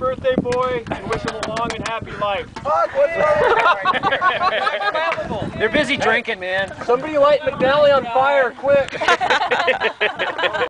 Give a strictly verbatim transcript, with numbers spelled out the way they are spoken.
birthday boy and wish him a long and happy life. Fuck, what's wrong? They're busy drinking, man. Somebody light McNally on fire, quick!